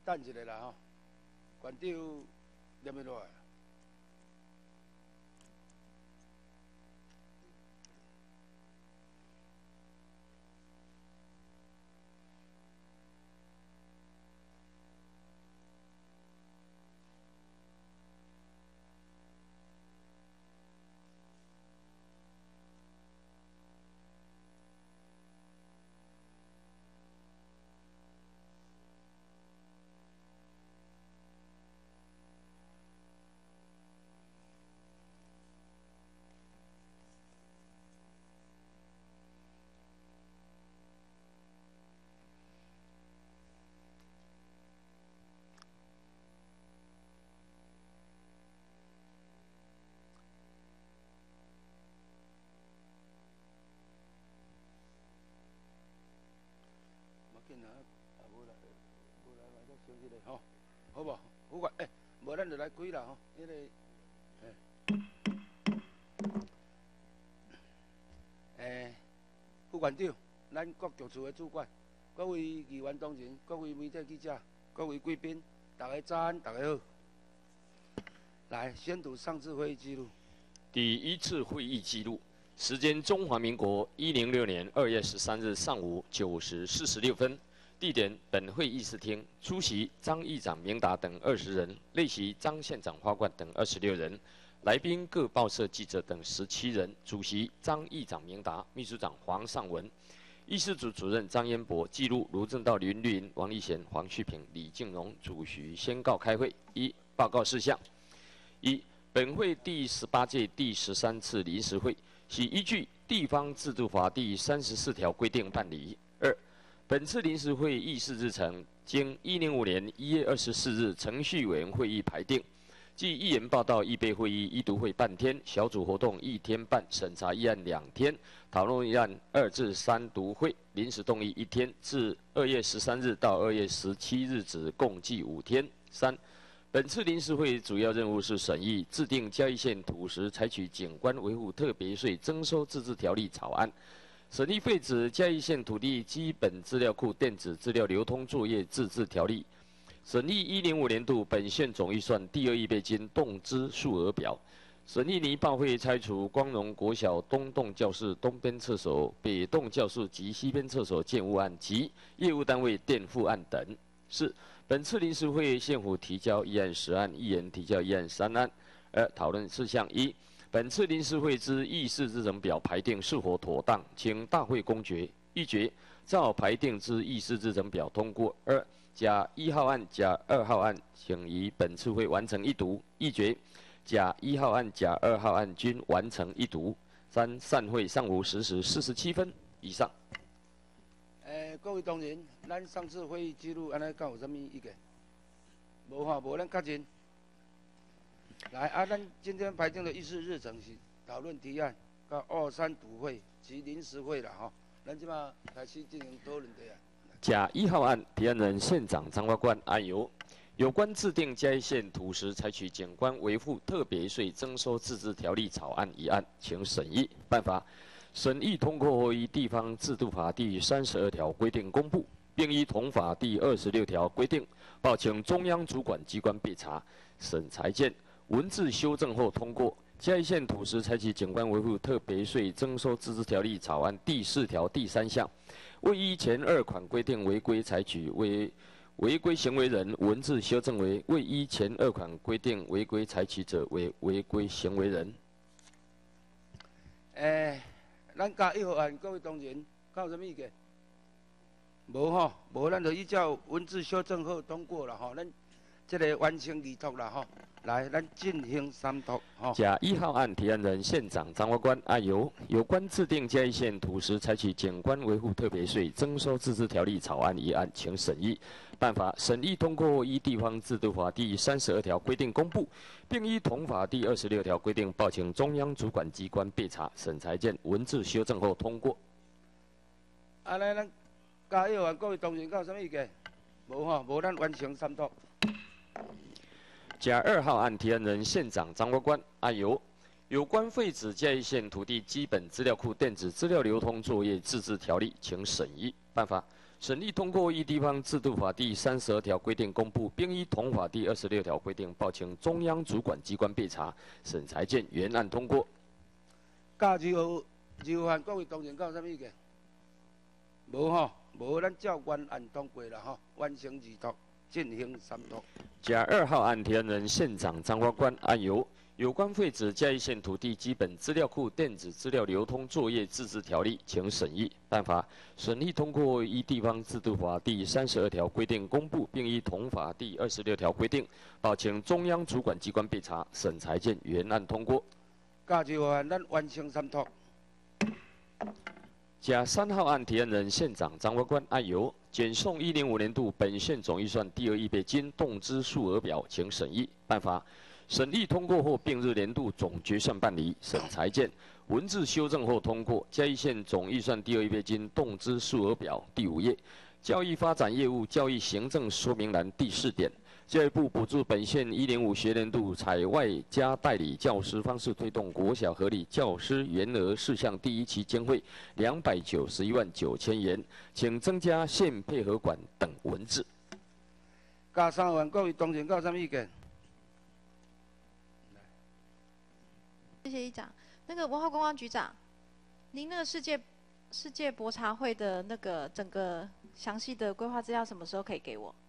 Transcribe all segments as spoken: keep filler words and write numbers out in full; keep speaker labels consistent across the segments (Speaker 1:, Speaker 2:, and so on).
Speaker 1: 等一下啦吼，馆长念袂落来。紧啊，啊无来，无来嘛，再休息咧吼，好无？副管，诶，无咱就来开啦吼，迄个，诶，诶，副馆长，咱各局处的主管，各位议员同仁，各位媒体记者，各位贵宾，大家早安，大家好。来，宣读上次会议记录。
Speaker 2: 第一次会议记录。时间：中华民国一零六年二月十三日上午九时四十六分。地点：本会议事厅。出席：张议长明达等二十人，列席：张县长花冠等二十六人，来宾各报社记者等十七人。主席：张议长明达，秘书长黄尚文，议事组主任张彦博，记录：卢正道、林绿营、王立贤、黄旭平、李敬荣。主席宣告开会。一、报告事项。一、本会第十八届第十三次临时会。系依据《地方制度法》第三十四条规定办理。二、本次临时会议事日程经一零五年一月二十四日程序委员会议排定，即议员报道、议备会议、议读会半天，小组活动一天半，审查议案两天，讨论议案二至三读会，临时动议一天，自二月十三日到二月十七日止，共计五天。三、本次临时会主要任务是审议制定嘉义县土石采取景观维护特别税征收自治条例草案，审议废止嘉义县土地基本资料库电子资料流通作业自治条例，审议一零五年度本县总预算第二预备金动支数额表，审议拟报会拆除光荣国小东栋教室东边厕所、北栋教室及西边厕所建物案及业务单位垫付案等。四、本次临时会县府提交议案十案，议员提交议案三案。二、讨论事项一：本次临时会之议事日程表排定是否妥当，请大会公决。议决：照排定之议事日程表通过。二、甲一号案、甲二号案，请于本次会完成一读。议决：甲一号案、甲二号案均完成一读。三、散会，上午十时四十七分。以上。
Speaker 1: 诶，各位同仁，咱上次会议记录安尼，敢有啥物意见？无吼，无咱确认。来啊，咱今天排定的议事日程是讨论提案、到二三读会及临时会啦吼。咱即马开始进行讨论提案。
Speaker 2: 甲一号案，提案人县长张花冠案由有关制定嘉义县土石采取景观维护特别税征收自治条例草案一案，请审议办法。审议通过后，依地方制度法第三十二条规定公布，并依同法第二十六条规定报请中央主管机关备查。审裁件文字修正后通过。嘉义县土石采取景观维护特别税征收自治条例草案第四条第三项，未依前二款规定违规采取为违规行为人，文字修正为未依前二款规定违规采取者为违规行为人。
Speaker 1: 诶。咱甲一号案，各位同仁，敢有啥物意见？无吼，无咱就依照文字修正后通过了吼。咱这个完成议读啦吼。来，咱进行三读吼。
Speaker 2: 甲一号案提案人县长张花冠案由有关制定嘉义县土石采取景观维护特别税征收自治条例草案一案，请审议办法。审议通过后，依地方制度法第三十二条规定公布，并依同法第二十六条规定报请中央主管机关备查。审裁件文字修正后通过。
Speaker 1: 啊，来，咱甲一号案，各位同仁，敢有啥物意见？无吼，无咱完成三读。
Speaker 2: 甲二号案提案人县长张花冠案由有关废止嘉义县土地基本资料库电子资料流通作业自治条例，请审议办法。 审议通过依地方制度法第三十二条规定公布，并依同法第二十六条规定报请中央主管机关备查，审裁见原案通过。
Speaker 1: 甲二号二号案各位同仁，有啥物意见？无吼，无咱照原案通过啦吼，完成二读，进行三读。
Speaker 2: 甲二号案提案人县长张法官案由。 有关废止嘉义县土地基本资料库电子资料流通作业自治条例，请审议办法审议通过依地方制度法第三十二条规定公布，并依同法第二十六条规定报请中央主管机关备查，审裁见原案通过。
Speaker 1: 甲二号案咱完成三读。
Speaker 2: 甲三号案提案人县长张法官案由检送一零五年度本县总预算第二预备金动支数额表，请审议办法。 审议通过后，并日年度总决算办理，审裁见文字修正后通过。嘉义县总预算第二预备金动支数额表第五页，教育发展业务教育行政说明栏第四点，教育部补助本县一零五学年度采外加代理教师方式推动国小合理教师员额事项第一期经费两百九十一万九千元，请增加县配合馆等文字。
Speaker 1: 甲三号案各位同仁，有啥物意见？
Speaker 3: 谢谢议长。那个文化观光局长，您那个世界世界博茶会的那个整个详细的规划资料什么时候可以给我？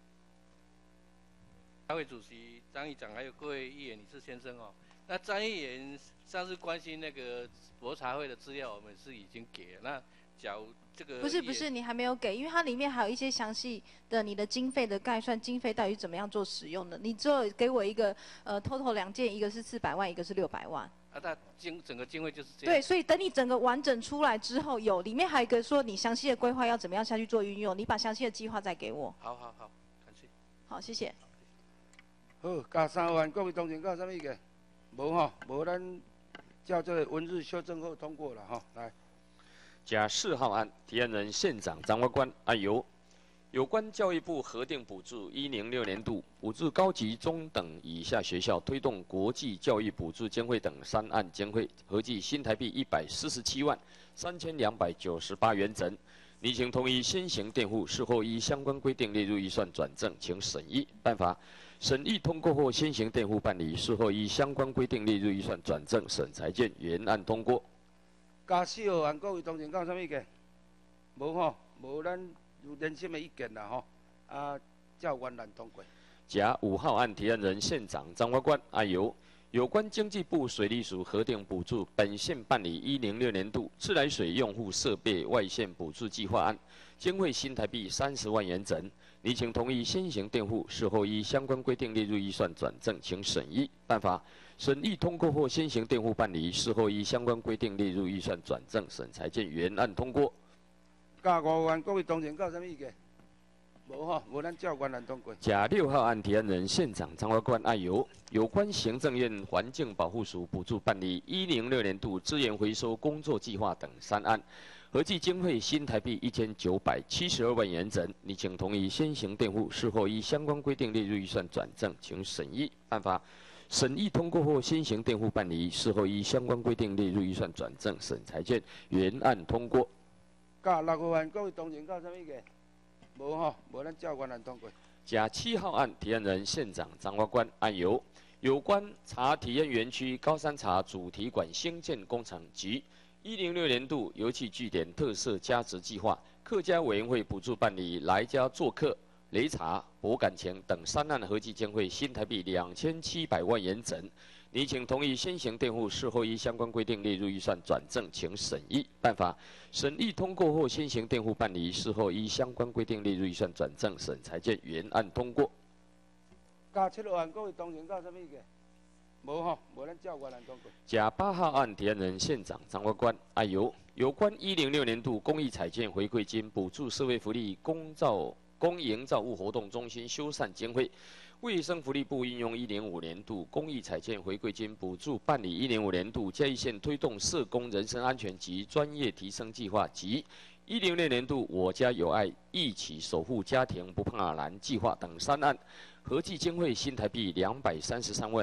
Speaker 4: 大会主席张议长还有各位议员、理事先生哦，那张议员上次关心那个博茶会的资料，我们是已经给了。那假如这个
Speaker 3: 不是不是，你还没有给，因为它里面还有一些详细的你的经费的概算，经费到底怎么样做使用的？你只有给我一个呃 total 两件，一个是四百万，一个是六百万。
Speaker 4: 啊，它经整个经费就是这样。
Speaker 3: 对，所以等你整个完整出来之后，有里面还有一个说你详细的规划要怎么样下去做运用，你把详细的计划再给我。
Speaker 4: 好好好，感谢。
Speaker 3: 好，谢谢。
Speaker 1: 好，甲三号案各位同仁，有啥物意见？无吼，无咱照这个文字修正后通过了吼，来。
Speaker 2: 甲四号案提案人县长张法官案由有关教育部核定补助一零六年度补助高级中等以下学校推动国际教育补助经费等三案经费，合计新台币一百四十七万三千两百九十八元整。拟请同意先行垫付，事后依相关规定列入预算转正，请审议办法。审议通过后，先行垫付办理，事后依相关规定列入预算转正，审裁见原案通过。
Speaker 1: 甲四号案各位同仁，有啥物意见？无吼，无咱有连审的意见啦吼，啊，照原案通过。
Speaker 2: 甲五号案提案人县长张法官案由有关经济部水利署核定补助本县办理一零六年度自来水用户设备外线补助计划案，经费新台币三十万元整，拟请同意先行垫付，事后依相关规定列入预算转正，请审议办法。 审议通过后，先行垫付办理，事后依相关规定列入预算转正，审裁见原案通过。
Speaker 1: 甲五号案各位同仁，有啥物意见？无吼，无咱照原案通过。
Speaker 2: 甲六号案提案人县长张法官案由有关行政院环境保护署补助办理一零六年度资源回收工作计划等三案，合计经费新台币一千九百七十二万元整，拟请同意先行垫付，事后依相关规定列入预算转正，请审议办法。 审议通过后，先行垫付办理，事后依相关规定列入预算转正，审裁见原案通过。
Speaker 1: 甲六号案各位同仁，有啥物意见？无吼，无咱照原案通过。
Speaker 2: 甲七号案提案人县长张法官案由有关茶体验园区高山茶主题馆兴建工程及一零六年度油气据点特色加值计划，客家委员会补助办理来家做客。 擂茶、博感情等三案合计经费新台币两千七百万元整，拟请同意先行垫付，事后依相关规定列入预算转正，请审议办法。审议通过后，先行垫付办理，事后依相关规定列入预算转正，审裁见原案通过。
Speaker 1: 甲七号案各位同仁，有啥物意见？无吼，无咱照原案通过。
Speaker 2: 甲八号案提案人县长张法官案由有关一零六年度公益彩券回馈金补助社会福利公造。 公营造物活动中心修缮经费，卫生福利部运用一零五年度公益彩券回馈金补助办理一零五年度嘉义县推动社工人身安全及专业提升计划及一零六年度我家有爱一起守护家庭不怕难计划等三案，合计经费新台币两百三十三万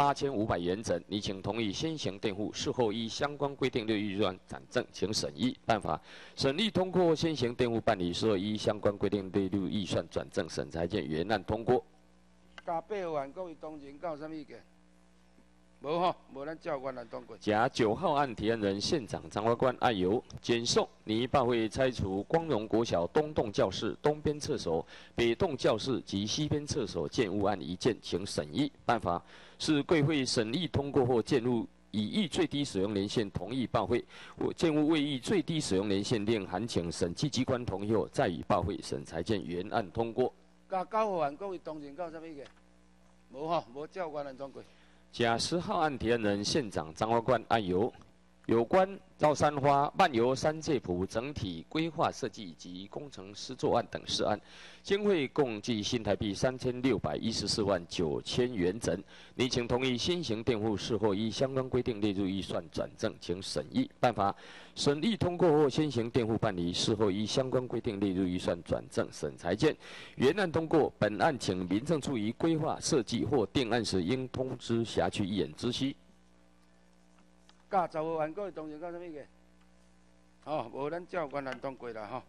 Speaker 2: 八千五百元整，拟请同意先行垫付，事后依相关规定的预算转正，请审议办法。审议通过先行垫付办理，事后依相关规定列入预算转正，审裁见原案通过。
Speaker 1: 加八号案各位同仁，有啥物意见？无吼，无咱照原案通过。
Speaker 2: 甲九号案提案人县长张法官案由简送拟报会拆除光荣国小东栋教室东边厕所、北栋教室及西边厕所建物案一件，请审议办法。是贵会审议通过后，建物已逾最低使用年限，同意报会；建物未逾最低使用年限，另函请审计机关同意后，再予报会审裁见原案通过。
Speaker 1: 加九号案各位同仁，有啥物意见？无吼，无照原案通过。
Speaker 2: 甲十号案提案人县长张法官案由有关绕山花漫游山界埔整体规划设计及工程施作案等事案，经会共计新台币三千六百一十四万九千元整，拟请同意先行垫付，事后依相关规定列入预算转正，请审议办法。审议通过后，先行垫付办理，事后依相关规定列入预算转正，审裁见原案通过。本案请民政处于规划设计或定案时，应通知辖区议员知悉。
Speaker 1: 加十号案各位同仁，有啥物意见？吼，无咱照原案通过啦吼。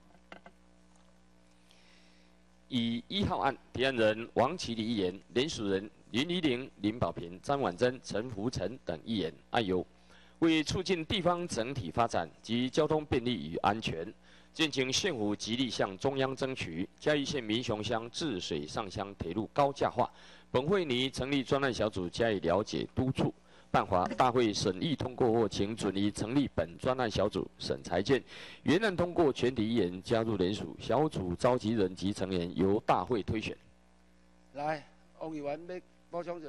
Speaker 2: 以一号案提案人王启礼议员、联署人林怡玲、林宝平、张婉珍、陈福成等议员案由为促进地方整体发展及交通便利与安全，建请县府极力向中央争取嘉义县民雄乡治水上乡铁路高架化。本会拟成立专案小组加以了解督促。办法大会审议通过后，请准予成立本专案小组审裁见原案通过，全体议员加入联署，小组召集人及成员由大会推选。
Speaker 1: 来，王议员要补充一下。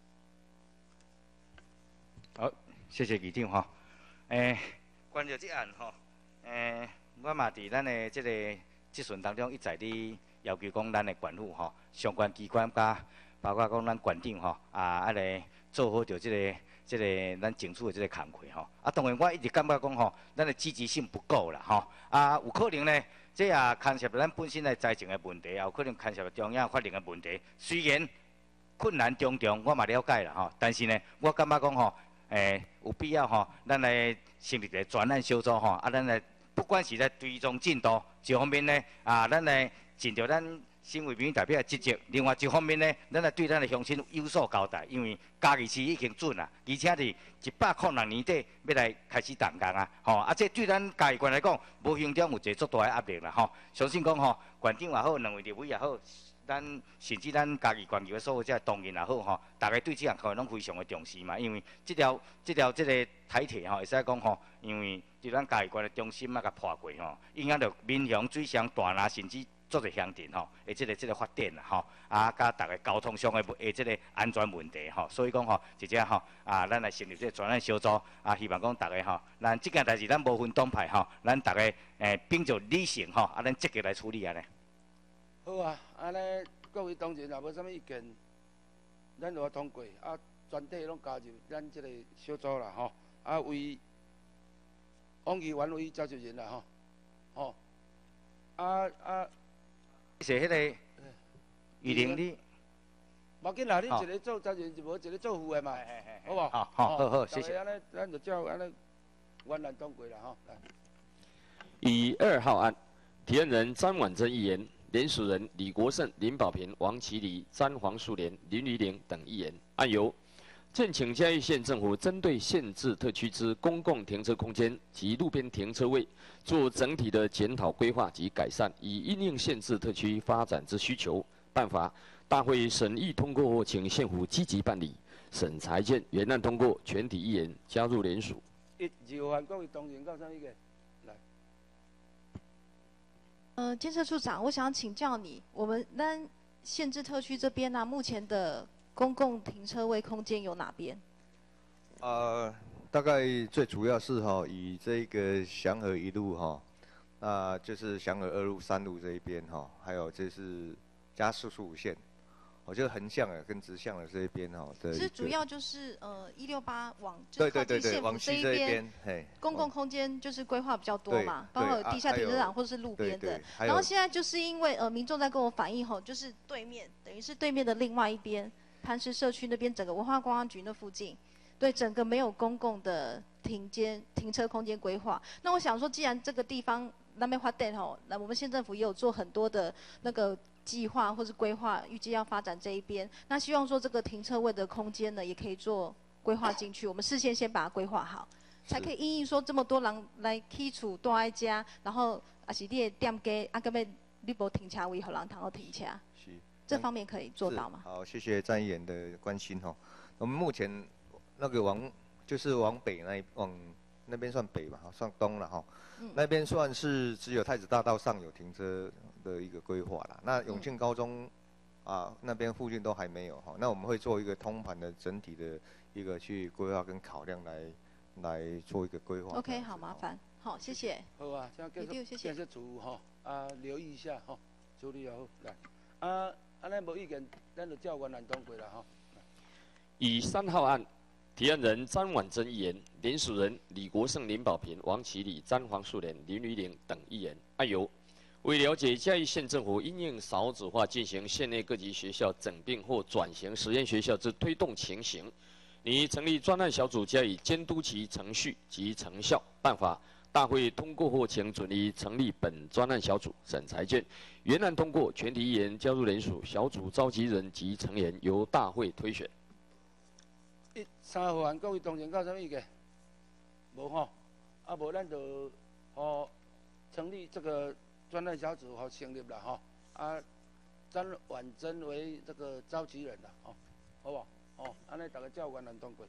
Speaker 5: 好，谢谢议长吼。诶、欸，关于这案吼，诶、欸，我嘛伫咱的这个质询当中一再伫要求讲，咱的县府吼，相关机关甲包括讲咱县长吼，啊，啊个做好着这个。即、这个咱政府的即个工作吼，啊，当然我一直感觉讲吼，咱的积极性不够啦吼，啊，有可能呢，这也牵涉到咱本身的财政的问题，也有可能牵涉到中央法令的问题。虽然困难重重，我嘛了解啦吼，但是呢，我感觉讲吼，诶、欸，有必要吼，咱来成立一个专案小组吼，啊，咱来不管是在追踪进度一方面呢，啊，咱来尽着咱。身为民意代表的职责，另外一方面呢，咱来对咱的乡亲有所交代，因为嘉义市已经准啦，而且是一百零六年底要来开始动工啊，吼，啊，这对咱嘉义县来讲，无形中有一个足大的压力啦，吼，相信讲吼，县长也好，两位立委也好，咱甚至咱嘉义县议会所有这同仁也好，吼，大家对这项课拢非常的重视嘛，因为这条这条这个台铁吼，会使讲吼，因为伫咱嘉义县的中心啊，甲破过吼，影响到民雄、水乡、大拿，甚至。做者乡镇吼，诶，即个即个发展啦吼，啊，甲逐个交通上的诶，即个安全问题吼，所以讲吼，真正吼，啊，咱来成立即个专案小组，啊，希望讲逐个吼，咱即件代志咱无分党派吼，咱逐个诶，秉着理性吼，啊，咱积极来处理安尼。
Speaker 1: 好啊，安尼各位同仁也无啥物意见，咱就通过，啊，全体拢加入咱即个小组啦吼，啊，为王议员为召集人啦吼，吼，啊啊。
Speaker 5: 是迄个玉玲你，
Speaker 1: 无紧啦，你一个做责任就无一个做副的嘛，好无？
Speaker 5: 好好好好，谢谢。
Speaker 1: 安尼，咱就照安尼原案通过啦吼。
Speaker 2: 以二号案，提案人张婉珍议员、联署人李国胜、林宝平、王启礼、詹黄树莲、林怡玲等议员案由。建请嘉义县政府针对县治特区之公共停车空间及路边停车位，做整体的检讨规划及改善，以因应县治特区发展之需求。办法大会审议通过后，请县府积极办理。审裁见原案通过，全体议员加入联署。
Speaker 1: 一、二号案各位同仁，有啥意见？来。
Speaker 3: 呃，建设处长，我想请教你，我们咱县治特区这边呢、啊，目前的公共停车位空间有哪边？
Speaker 6: 呃，大概最主要是哈、哦，以这个祥和一路哈、哦，那就是祥和二路、三路这一边哈、哦，还有就是加四十五线，我觉得横向的跟直向的这一边哈、哦、的。
Speaker 3: 其实主要就是呃一六八往就是靠近县府这一
Speaker 6: 边，
Speaker 3: 公共空间就是规划比较多嘛，包括有地下停车场或者是路边的。然后现在就是因为呃民众在跟我反映吼，就是对面等于是对面的另外一边。 磐石社区那边整个文化观光局那附近，对整个没有公共的停间停车空间规划。那我想说，既然这个地方那边发展吼，那我们县政府也有做很多的那个计划或是规划，预计要发展这一边。那希望说这个停车位的空间呢，也可以做规划进去。我们事先先把它规划好，才可以因应说这么多人来起厝住在家，然后也是你的店家啊，根本你无停车位，互人通好停车。
Speaker 6: 是。
Speaker 3: 这方面可以做到吗？
Speaker 6: 好，谢谢张议员的关心哈。我们目前那个往就是往北那一往那边算北吧，算东了哈。嗯、那边算是只有太子大道上有停车的一个规划啦。那永庆高中、嗯、啊那边附近都还没有哈。那我们会做一个通盘的整体的一个去规划跟考量来来做一个规划。
Speaker 3: OK， 好，麻烦，好，谢谢。
Speaker 1: 好啊，这样建设建设组哈啊留意一下哈，处理好来啊。啊，咱无意见，咱就叫原来通过啦吼。
Speaker 2: 以三号案，提案人张婉珍议员，联署人李国胜、林保平、王启礼、张黄树莲、林于玲等议员。案由：为了解嘉义县政府因应少子化进行县内各级学校整并或转型实验学校之推动情形，拟成立专案小组加以监督其程序及成效办法。大会通过后，请准予成立本专案小组。审裁卷原案通过，全体议员加入联署，小组召集人及成员由大会推选。
Speaker 1: 一三号案各位同仁，有啥物意见？无吼，啊无咱就吼成立这个专案小组，吼成立了吼。啊，张婉珍为这个召集人啦，吼，好不？哦，安尼大家照原案通过。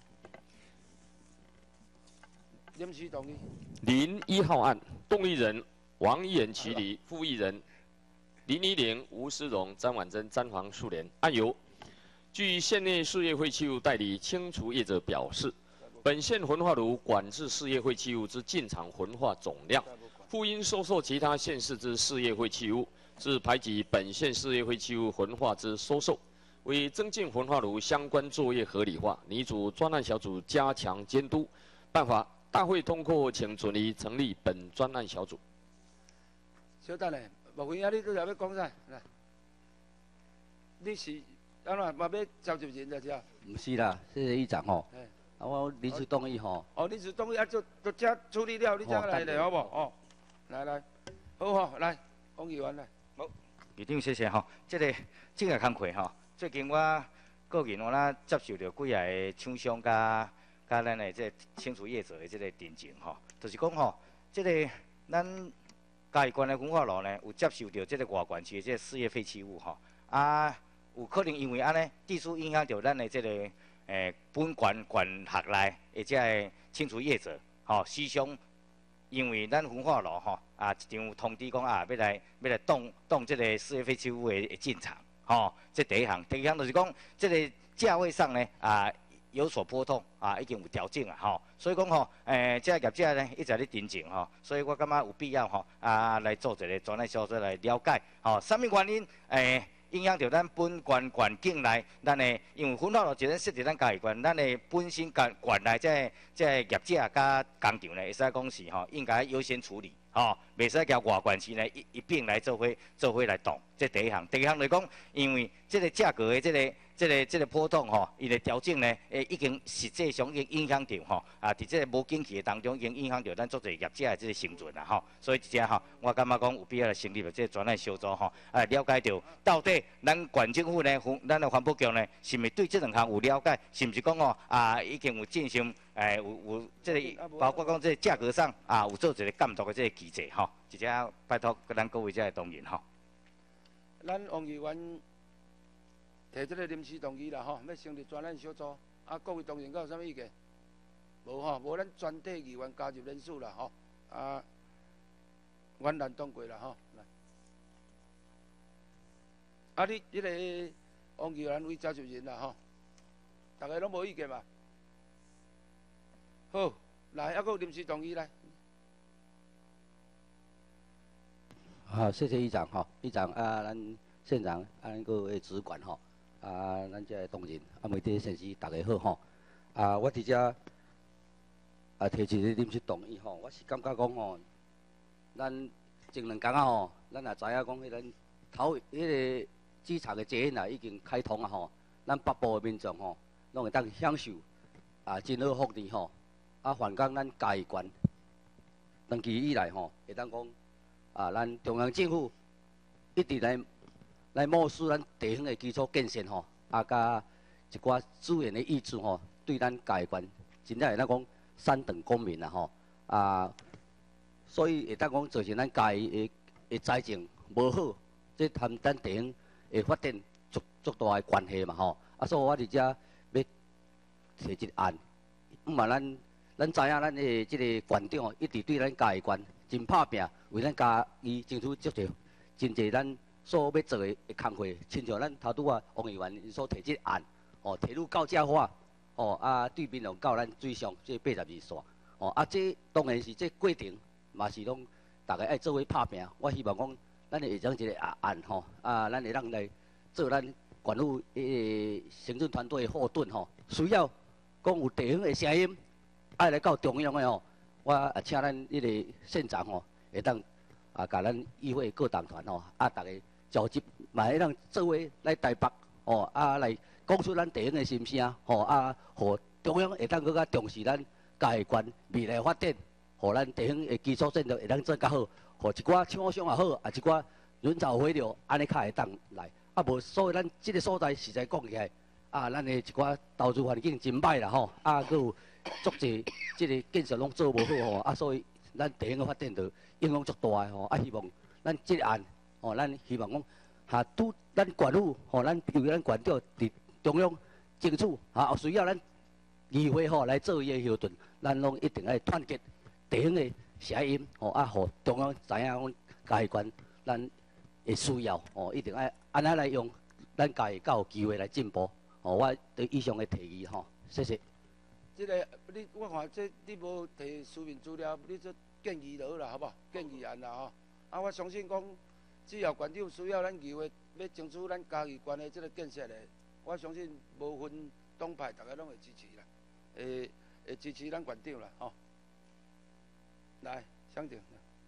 Speaker 1: 临时同意。
Speaker 2: 零一号案，动议人王议员齐礼，副议人林依玲、吴思荣、张婉珍、张黄树莲。案由：据县内事业废弃物代理清除业者表示，本县焚化炉管制事业废弃物之进场焚化总量，复因收受其他县市之事业废弃物，致排挤本县事业废弃物焚化之收受。为增进焚化炉相关作业合理化，拟组专案小组加强监督办法。大会通过，请准予成立本专案小组。
Speaker 1: 小等下，莫非啊？你都要要讲啥？来，你是安怎嘛要召集人在遮？
Speaker 7: 唔是啦，谢谢议长吼。啊，我临时动议吼。
Speaker 1: 哦，临时动议啊，就就遮处理了，你才来咧，好无？哦，来来，好吼，来，王议员来。
Speaker 5: 好，议长谢谢吼。这个这个工课吼，最近我个人我啦接受到几个厂商甲。甲咱的这清除业者的这个定情吼，就是讲吼，这个咱嘉义县的焚化炉呢，有接受到这个外县市的这个事业废弃物吼，啊，有可能因为安尼，地处影响到咱的这个诶、欸、本县县辖内的这个清除业者吼，时常因为咱焚化炉吼啊，一张通知讲啊，要来要来动动这个事业废弃物的的进场吼，这第一项，第二项就是讲这个价位上呢啊。有所波动啊，已经有调整啊，吼，所以讲吼，诶，这业者呢一直咧调整吼，所以我感觉有必要吼啊来做一个专案小组来了解，吼，什么原因诶影响到咱本县环境内，咱的因为焚化炉只能设伫咱嘉义县，咱的本身县县内这这业者甲工厂呢，会使讲是吼应该优先处理，吼，袂使交外县市呢一一并来做伙做伙来动，这第一项，第二项来讲，因为这个价格的这个。这个这个波动吼，伊的调整呢，诶，已经实际上已经影响到吼，啊，伫这个无景气的当中，已经影响到咱做侪业者的这个生存啦吼。所以即只吼，我感觉讲有必要来成立这个专案小组吼，啊，了解到到底咱县政府呢，咱的环保局呢，是毋是对这两项有了解？是毋是讲哦，啊，已经有进行诶，有有这个包括讲这个价格上啊，有做一个监督的这个机制吼。即只拜托咱各位这个同仁吼。
Speaker 1: 咱王议员。提这个临时动议啦吼，要成立专案小组，啊，各位同仁有啥物意见？无吼，无咱全体议员加入人数啦吼，啊，原案通过啦吼。来，啊，你这个王议员为召集人啦吼，大家拢无意见嘛？好，来，还佫临时动议来。
Speaker 7: 好，谢谢议长吼，议长啊，咱县长啊，咱各位主管吼。啊，咱这同仁啊，媒体先生大家好吼。啊，我伫遮啊提一个临时动议吼，我是感觉讲吼，咱前两工啊吼，咱也知影讲迄个头迄个机场的捷运啊已经开通啊吼， 咱北部的民众吼，拢会当享受啊真好福利吼。啊，反讲咱嘉义县长期以来吼，会当讲啊，咱中央政府一直来来漠视咱地方的基础建设吼，啊，甲一寡资源的挹注吼，对咱嘉义县真正会当讲三等公民啦吼。啊，所以会当讲造成咱嘉义的的财政无好，这和咱地方的发展足足大的关系嘛吼。啊，所以我伫遮要提一个案，毋嘛咱咱知影咱的即个县长哦，一直对咱嘉义县真拍拼，为咱嘉义争取足侪真侪咱所要做的工作，亲像咱头拄啊王议员所提即个案，哦，铁路高架化，哦啊对面用到咱水上即八十二线，哦啊这当然是这过程嘛是拢大家爱做伙拍拼。我希望讲咱会将一个案吼，啊咱会让来做咱县府诶行政团队的后盾吼，需要讲有地方的声音。爱来到中央的吼，我也请咱迄个县长吼，会当啊，甲咱议会各党团吼，啊，大家召集，嘛会当做伙来台北吼，啊，来讲出咱地方的心声吼，啊，互中央会当更较重视咱嘉义县未来发展，互咱地方的基础建设会当做较好，互一寡厂商也好，啊，一寡人造肥料安尼较会当来，啊，无所以咱即个所在实在讲起来，啊，咱的一寡投资环境真歹啦吼，啊，佮有。足侪即个建设拢做无好吼，啊，所以咱地方个发展就影响足大个吼，啊，希望咱即个案吼，咱希望讲哈拄咱县府吼，咱由咱县长伫中央争取，哈，需要咱议会吼来做伊个后盾，咱拢一定爱团结地方个声音吼，啊，互中央知影讲嘉义县咱会需要吼，一定爱安尼来用咱嘉义较有机会来进步，吼，我对以上个提议吼，谢谢。
Speaker 1: 这个你我看这你无提书面资料，你这建议落啦，好不好？建议案啦吼。啊，我相信讲，只要县长需要咱议会要争取咱嘉义县的这个建设的，我相信无分党派，大家拢会支持啦，会会支持咱县长啦，吼。来，乡长。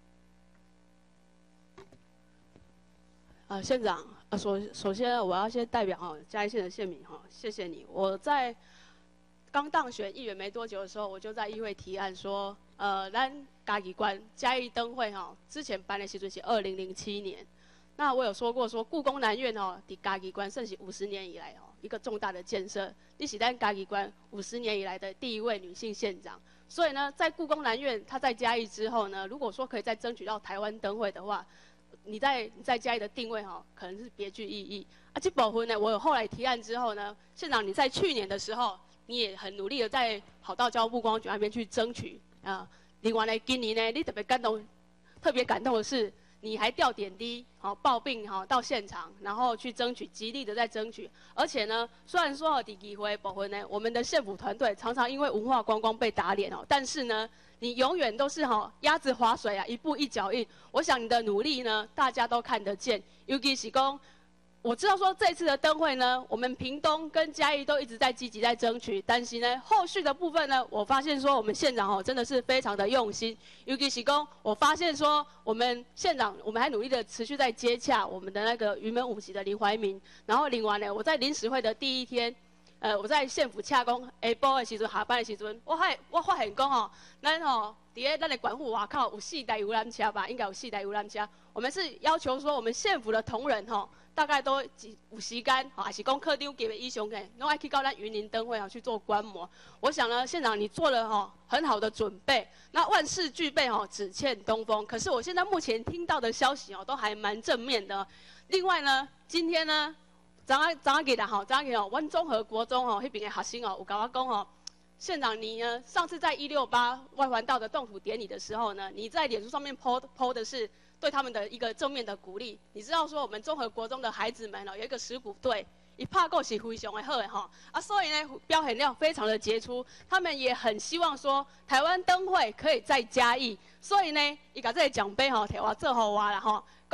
Speaker 8: 呃，县长，呃，首首先我要先代表哈嘉义县的县民哈，谢谢你。我在刚当选议员没多久的时候，我就在议会提案说，呃，咱嘉义县嘉义灯会哈，之前办的时阵是二零零七年。那我有说过说，故宫南院哦，伫嘉义县算是五十年以来哦一个重大的建设，你是咱嘉义县五十年以来的第一位女性县长。所以呢，在故宫南院她在嘉义之后呢，如果说可以再争取到台湾灯会的话，你在你在嘉义的定位哈，可能是别具意义。啊，这部分呢，我有后来提案之后呢，县长你在去年的时候。你也很努力的在跑到交通部观光局那边去争取啊。另外呢，今年呢，你特别感动，特别感动的是，你还调点滴，好、哦、报病哈、哦、到现场，然后去争取，极力的在争取。而且呢，虽然说第几回部分呢，我们的县府团队常常因为文化观光被打脸哦，但是呢，你永远都是哈、哦、鸭子划水啊，一步一脚印。我想你的努力呢，大家都看得见，尤其是讲。我知道说这次的灯会呢，我们屏东跟嘉义都一直在积极在争取，但是呢，后续的部分呢，我发现说我们县长哦真的是非常的用心，尤其是讲我发现说我们县长我们还努力的持续在接洽我们的那个云门舞集的林怀民，然后另外呢，我在临时会的第一天，呃，我在县府洽公下晡的时阵，下班的时阵，我还我发现讲哦，咱哦，伫咧咱的管户外口有四台游览车吧，应该有四台游览车，我们是要求说我们县府的同仁吼。大概都有时间，还是讲科长级的以上嘅，拢爱去到咱云林灯会啊去做观摩。我想呢，县长你做了哈很好的准备，那万事俱备哈，只欠东风。可是我现在目前听到的消息哦，都还蛮正面的。另外呢，今天呢，早上早上给的哈，早上给哦，阮综合国中哦，迄边的学生哦，有跟我讲哦，县长你呢，上次在一六八外环道的动土典礼的时候呢，你在脸书上面 po po 的是。对他们的一个正面的鼓励，你知道说我们综合国中的孩子们哦，有一个石鼓队，一拍够是非常的好的哈啊，所以呢表现量非常的杰出，他们也很希望说台湾灯会可以再加义，所以呢，伊把这个奖杯吼摕我做好我啦吼，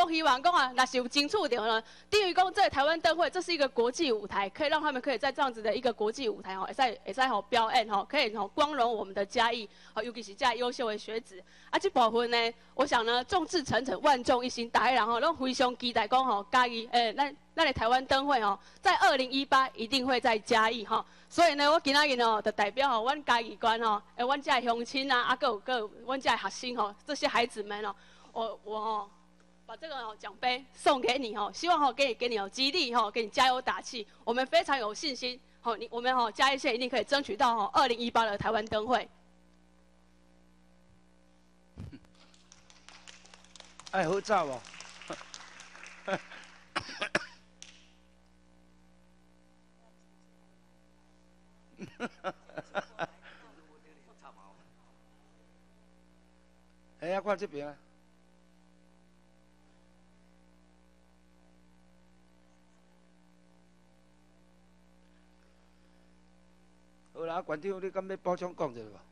Speaker 8: 讲希望讲啊，若是有争取到呢，等于讲在台湾灯会，这是一个国际舞台，可以让他们可以在这样子的一个国际舞台吼，会使会使吼表演吼，可以吼光荣我们的嘉义，哦，尤其是这优秀的学子。啊，这部分呢，我想呢，众志成城，万众一心，大家人吼，拢非常期待讲吼嘉义，诶，咱咱的台湾灯会吼，在二零一八一定会在嘉义吼。所以呢，我今仔日吼，就代表吼，阮嘉义县吼，诶，阮遮的乡亲啊，啊，各有各有，阮遮的学生吼，这些孩子们哦，我我吼。把这个哦奖杯送给你哦，希望哦给你给你有激励哈，给你加油打气。我们非常有信心，好，你我们哦嘉义县一定可以争取到哦二零一八的台湾灯会。
Speaker 1: 爱好早哦。哎呀，看这边啊。好啦，馆长，你敢要补充讲一下无？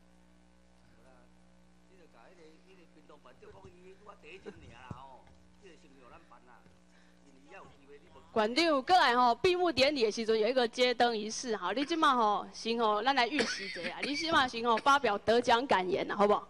Speaker 8: 馆长，过来吼，闭幕典礼的时阵有一个接灯仪式，哈，你即马吼先吼，咱来预习一下，你即马先吼发表得奖感言啦，好不好？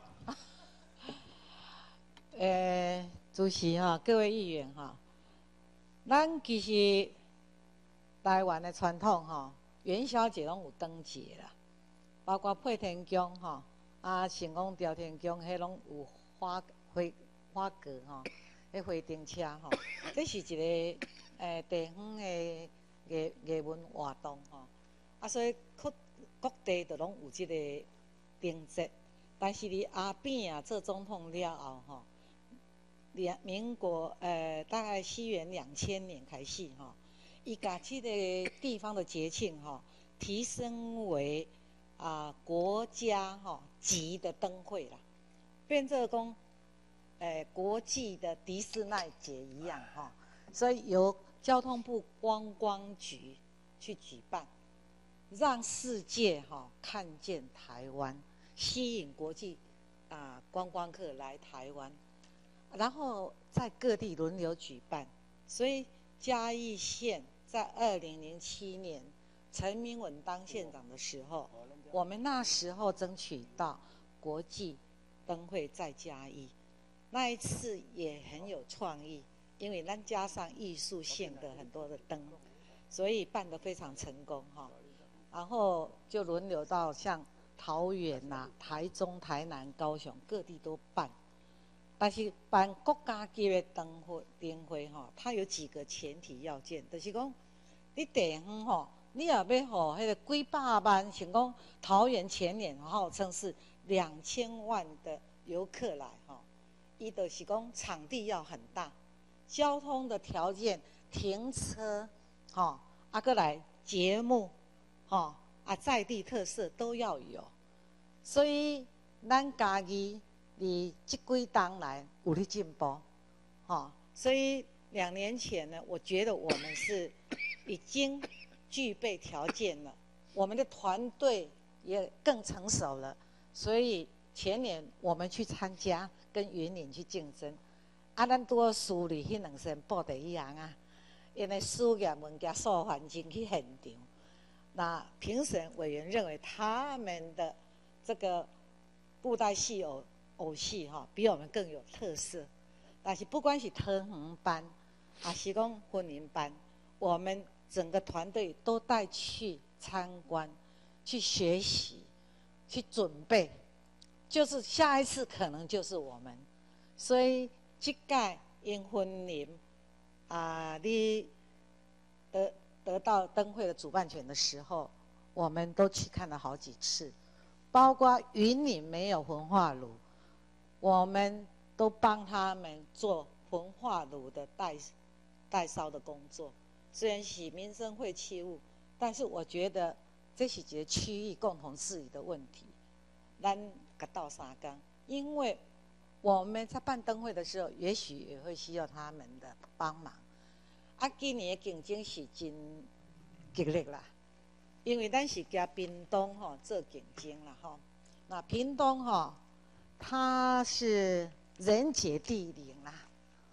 Speaker 9: 诶，主席哈，各位议员哈，咱其实台湾的传统哈。元宵节拢有灯节啦，包括配天宫吼，啊，成功朝天宫，迄拢有花花花格吼，迄花灯车吼，这是一个诶地方的艺艺文活动吼，啊，所以各各地都拢有即个灯节，但是伫阿扁啊做总统了后吼，两民国呃大概西元两千年开始吼。伊把这个地方的节庆哈提升为啊、呃、国家哈级的灯会啦，变做讲诶国际的迪士尼节一样哈，所以由交通部观光局去举办，让世界哈看见台湾，吸引国际啊、呃、观光客来台湾，然后在各地轮流举办，所以。嘉义县在二零零七年陈明文当县长的时候，我们那时候争取到国际灯会在嘉义，那一次也很有创意，因为咱加上艺术性的很多的灯，所以办得非常成功哈。然后就轮流到像桃园呐、啊、台中、台南、高雄各地都办。但是办国家级的灯会灯会吼，它有几个前提要件，就是讲你地方吼，你也要吼迄个几百万，像讲桃园前年号称是两千万的游客来吼，伊就是讲场地要很大，交通的条件、停车，吼，啊过来节目，吼啊在地特色都要有，所以咱家己。你这几档来有咧进步，哈，所以两年前呢，我觉得我们是已经具备条件了，我们的团队也更成熟了，所以前年我们去参加跟云林去竞争，啊，咱多梳理迄两身报第一行啊，因为事业物件数环境去现场，那评审委员认为他们的这个布袋戏偶。偶戏哈比我们更有特色，但是不管是特长班，还是讲婚姻班，我们整个团队都带去参观、去学习、去准备，就是下一次可能就是我们。所以这届因婚姻啊，你得得到灯会的主办权的时候，我们都去看了好几次，包括云林没有焚化炉。我们都帮他们做焚化炉的代代烧的工作，虽然是民生会器物，但是我觉得这是一个区域共同治理的问题。咱甲斗相共，因为我们在办灯会的时候，也许也会需要他们的帮忙。啊，今年的竞争是真激烈啦，因为咱是加屏东吼做竞争啦吼，那屏东吼。它是人杰地灵啦，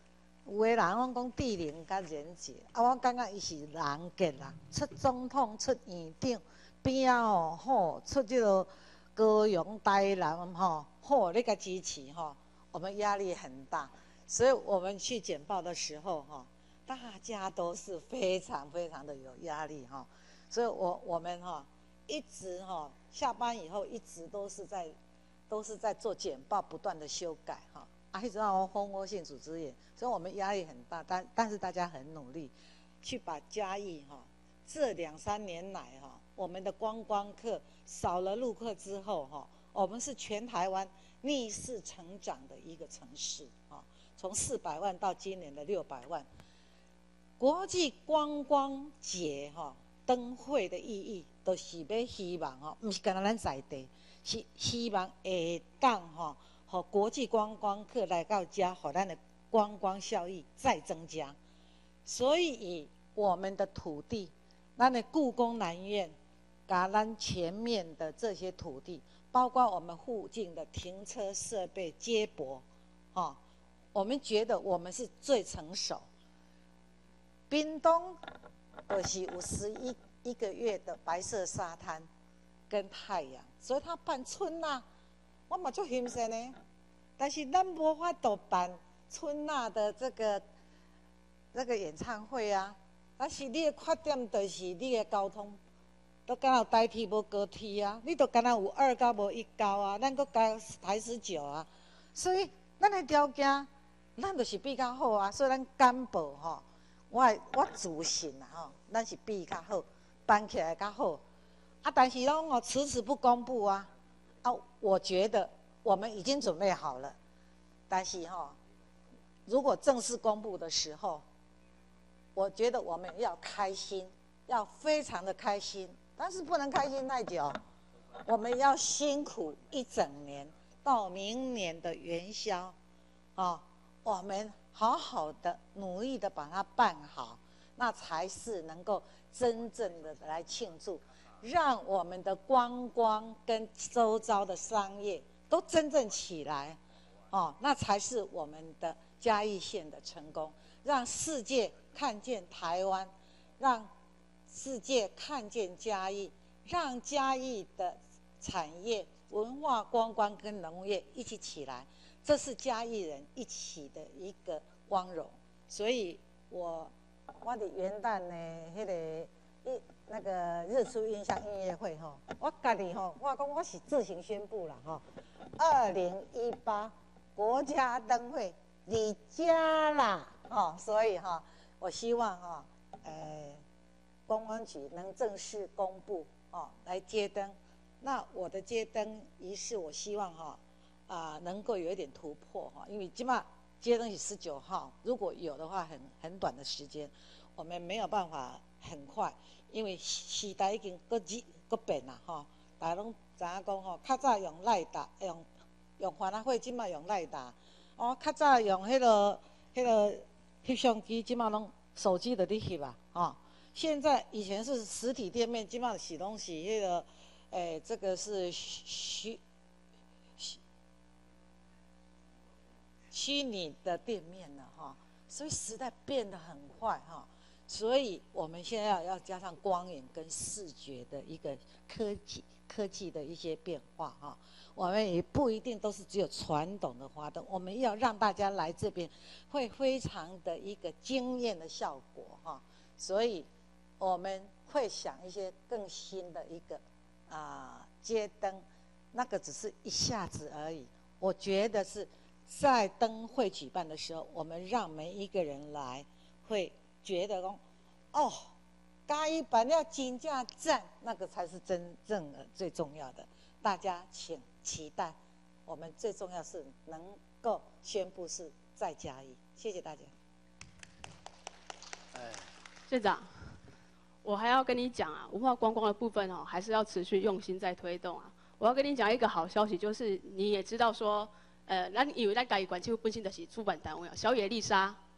Speaker 9: 有的人讲讲智能甲人杰，啊，我感觉伊是人格啦。出总统、出院长，边啊吼好，出这个高雄、台南吼好，你甲支持吼，我们压力很大。所以我们去简报的时候哈，大家都是非常非常的有压力哈。所以我我们哈一直哈下班以后一直都是在都是在做简报，不断的修改哈。啊，一直到蜂窝性组织炎，所以我们压力很大，但但是大家很努力，去把嘉义哈这两三年来哈，我们的观光客少了陆客之后哈，我们是全台湾逆势成长的一个城市啊。从四百万到今年的六百万，国际观光节哈灯会的意义，都是要希望哈，不是干那咱在地，是希望会当哈，和国际观光客来到家，和咱的观光效益再增加。所以我们的土地，咱的故宫南院，甲咱前面的这些土地，包括我们附近的停车设备接驳，哈。我们觉得我们是最成熟。屏东就是有十一一个月的白色沙滩跟太阳，所以他办春娜，我嘛足欣赏呢。但是咱无法度办春娜的这个这个演唱会啊。但是你的缺点就是你的交通，都敢有台铁无高铁啊，你都敢有有二高无一高啊，咱搁加台十九啊，所以咱的条件。咱就是比较好啊，所以咱干部吼，我我自信啊吼，咱是比较好，办起来较好。啊，但是拢哦迟迟不公布啊，啊，我觉得我们已经准备好了，但是吼，如果正式公布的时候，我觉得我们要开心，要非常的开心，但是不能开心太久，我们要辛苦一整年，到明年的元宵，啊。我们好好的努力的把它办好，那才是能够真正的来庆祝，让我们的观光跟周遭的商业都真正起来，哦，那才是我们的嘉义县的成功，让世界看见台湾，让世界看见嘉义，让嘉义的产业、文化、观光跟农业一起起来。这是嘉义人一起的一个光荣，所以我我的元旦呢，迄、那个一那个日出印象音乐会吼，我家己吼，我讲我是自行宣布啦吼，二零一八国家灯会你家啦哦，所以哈，我希望哈，呃，观光局能正式公布哦，来接灯。那我的接灯仪式，我希望哈。啊、呃，能够有一点突破哈，因为起码接灯是十九号，如果有的话很很短的时间，我们没有办法很快，因为时代已经搁日搁变啦吼，大家拢知影讲吼，较早用赖达用用欢乐会，即马用赖达，哦，较早用迄、那个迄、那个翕相机，即马拢手机的伫翕啊，哦，现在以前是实体店面，即马是拢是迄个，诶、欸，这个是虚。虚拟的店面了哈，所以时代变得很快哈，所以我们现在要要加上光影跟视觉的一个科技科技的一些变化哈，我们也不一定都是只有传统的花灯，我们要让大家来这边会非常的一个惊艳的效果哈，所以我们会想一些更新的一个啊、呃、街灯，那个只是一下子而已，我觉得是。在灯会举办的时候，我们让每一个人来，会觉得说，哦，嘉义办了真正赞，那个才是真正的最重要的。大家请期待，我们最重要是能够宣布是在嘉义。谢谢大家。
Speaker 8: 哎，县长，我还要跟你讲啊，文化观光的部分哦，还是要持续用心在推动啊。我要跟你讲一个好消息，就是你也知道说。呃，咱以为咱嘉义县政府本身就是主办单位啊，小野丽莎，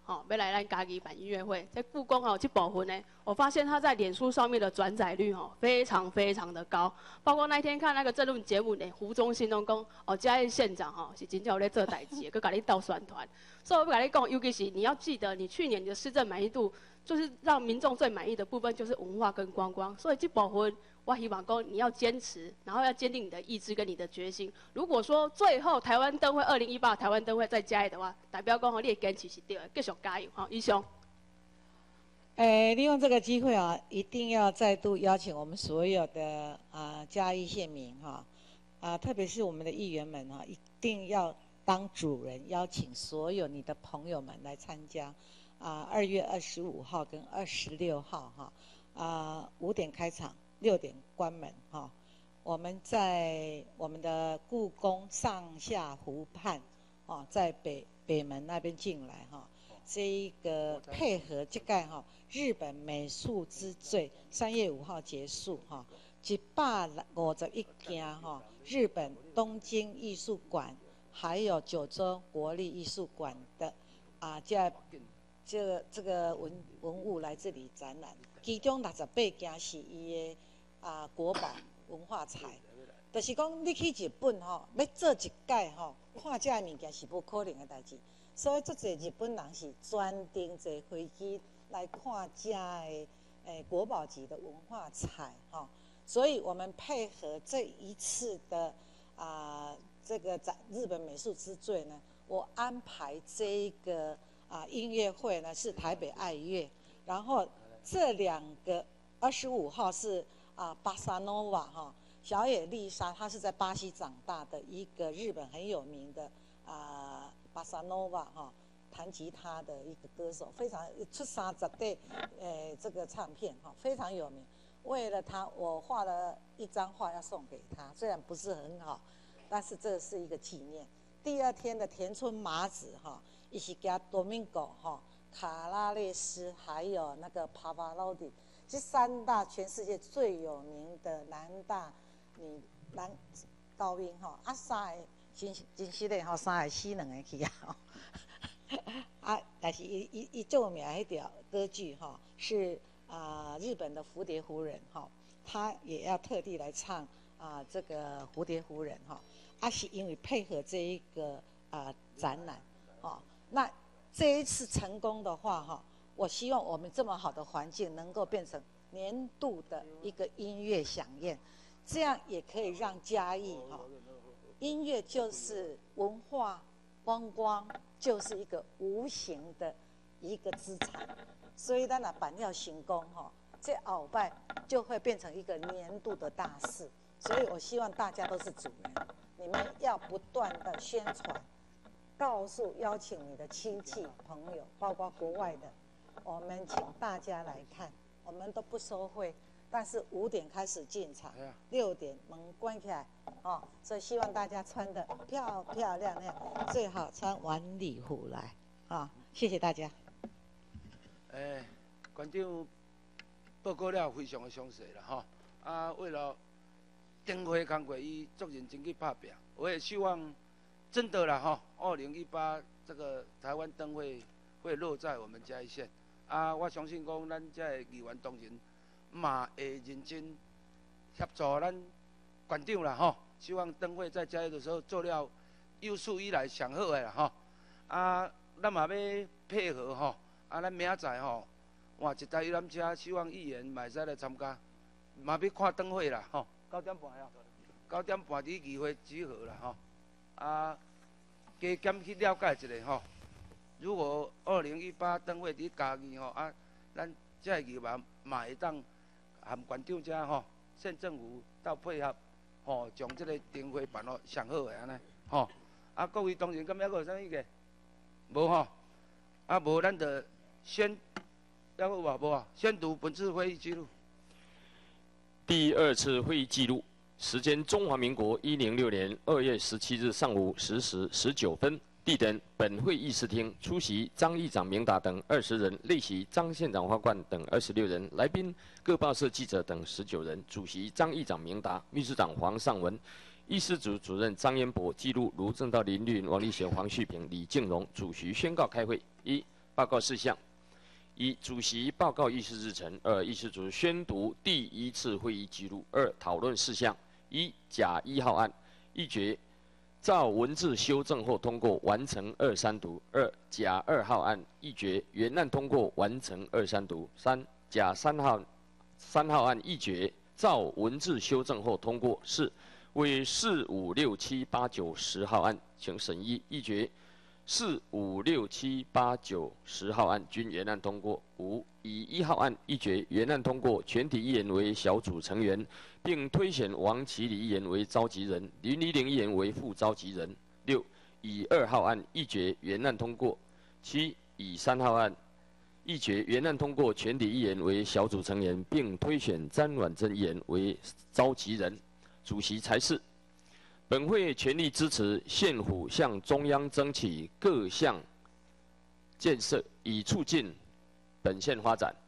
Speaker 8: 哦，要来咱家己办音乐会。在故宫哦这部分呢，我发现他在脸书上面的转载率哦非常非常的高。包括那天看那个政论节目呢，胡忠信都讲哦，嘉义县长哦是真正有在做代志，佮甲你斗宣传。所以我要甲你讲，尤其是你要记得，你去年的施政满意度，就是让民众最满意的部分就是文化跟观光。所以这部分我希望讲你要坚持，然后要坚定你的意志跟你的决心。如果说最后台湾灯会二零一八台湾灯会再加的话，代表讲吼你的坚持是对的，继续加油哈！以上。
Speaker 9: 诶，利用这个机会啊，一定要再度邀请我们所有的啊嘉义县民哈啊，特别是我们的议员们哈，一定要当主人，邀请所有你的朋友们来参加啊，二月二十五号跟二十六号哈啊五点开场。六点关门哈，我们在我们的故宫上下湖畔，哦，在北北门那边进来哈，这一个配合这个哈日本美术之最，三月五号结束哈，一百五十一件哈日本东京艺术馆，还有九州国立艺术馆的啊这这个这个文文物来这里展览，其中六十八件是伊的。啊，国宝文化财，就是讲你去日本吼，要做一届吼，看这物件是不可能的代志。所以，足侪日本人是专程坐飞机来看这的诶国宝级的文化财吼。所以我们配合这一次的啊这个展日本美术之最呢，我安排这一个啊音乐会呢是台北爱乐，然后这两个二十五号是。啊，巴萨诺瓦哈，小野丽莎，她是在巴西长大的一个日本很有名的啊，巴萨诺瓦哈，弹吉他的一个歌手，非常出三十对，呃，这个唱片哈，非常有名。为了他，我画了一张画要送给他，虽然不是很好，但是这是一个纪念。第二天的田村麻子哈，伊是加多明戈哈、卡拉列斯，还有那个帕瓦罗蒂。这三大全世界最有名的男大女男高音吼，啊三个真真实的吼，三个死两个去啊！啊，但是伊伊伊最有名迄条歌剧吼，是啊、呃、日本的蝴蝶夫人吼，他也要特地来唱啊、呃、这个蝴蝶夫人吼，啊是因为配合这一个啊、呃、展览吼，那这一次成功的话哈。我希望我们这么好的环境能够变成年度的一个音乐飨宴，这样也可以让嘉义哈，音乐就是文化观光，就是一个无形的一个资产，所以咱若办了成功哈，这后摆就会变成一个年度的大事。所以我希望大家都是主人，你们要不断的宣传，告诉邀请你的亲戚朋友，包括国外的。我们请大家来看，我们都不收费，但是五点开始进场，六点门关起来，哦，所以希望大家穿得漂漂亮亮，最好穿晚礼服来，啊、哦，谢谢大家。
Speaker 1: 诶，馆长报告了非常的详细了哈，啊，为了灯会工作，伊足认真去拍拼，我也希望真的啦哈，二零一八这个台湾灯会会落在我们嘉义县。啊，我相信讲，咱这个议员同仁嘛会认真协助咱馆长啦吼。希望灯会在嘉义的时候做了有史以来上好的啦吼。啊，咱嘛要配合吼。啊，咱明仔载吼换一台游览车，希望议员嘛会使来参加，嘛要看灯会啦吼。九点半了，九点半伫议会集合啦吼。啊，加减去了解一下吼。如果二零一八灯会伫嘉义吼啊，咱这个议员嘛会当含馆长遮吼，县政府到配合吼，将这个灯会办到上好个安尼吼。啊，各位同仁，敢还阁有啥物个？无吼，啊无咱就宣，还阁有无无啊？宣读本次会议记录。
Speaker 2: 第二次会议记录，时间：中华民国一零六年二月十七日上午十时十九分。地点：本会议事厅，出席张议长、明达等二十人，列席张县长、花冠等二十六人，来宾各报社记者等十九人。主席张议长明达，秘书长黄尚文，议事组主任张彦博，记录卢正道、林绿云、王立贤、黄旭平、李敬荣。主席宣告开会：一、 报告事项：一、主席报告议事日程；二、议事组宣读第一次会议记录；二、讨论事项：一、甲一号案，议决照文字修正后通过，完成二三读；二、甲二号案，议决原案通过，完成二三读；三、甲三号三号案，议决照文字修正后通过；四、为四五六七八九十号案，请审议议决四五六七八九十号案均原案通过。五、以一号案议决原案通过，全体议员为小组成员，并推选王启礼议员为召集人，林依玲议员为副召集人。六、以二号案议决原案通过。七、以三号案议决原案通过，全体议员为小组成员，并推选詹婉珍议员为召集人。主席裁示：本会全力支持县府向中央争取各项建设，以促进本县发展。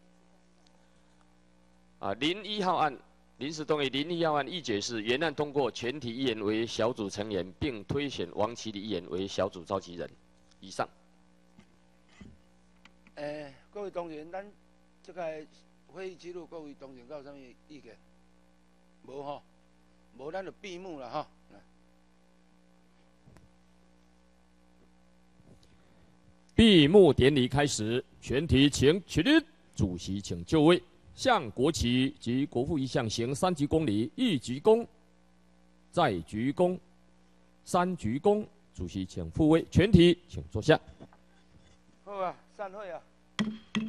Speaker 2: 啊，零一号案临时动议零一号案议决是原案通过，全体议员为小组成员，并推选王启礼议员为小组召集人。以上。
Speaker 1: 诶、呃，各位同仁，咱这个会议记录，各位同仁有啥物意见？无吼，无咱就闭幕了哈。
Speaker 10: 闭幕典礼开始，全体请起立，主席请就位，向国旗及国父遗像行三鞠躬礼，一鞠躬，再鞠躬，三鞠躬。主席请复位，全体请坐下。
Speaker 1: 好啊，散会啊。